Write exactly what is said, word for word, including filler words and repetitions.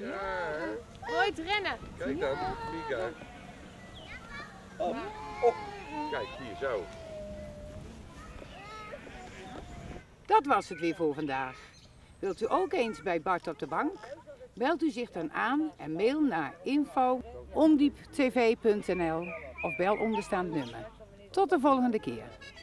Ja. Nooit rennen. Kijk dan, Mika. Op. Op. Kijk, hier zo. Dat was het weer voor vandaag. Wilt u ook eens bij Bart op de bank? Belt u zich dan aan en mail naar info punt omdieptv punt n l of bel onderstaand nummer. Tot de volgende keer.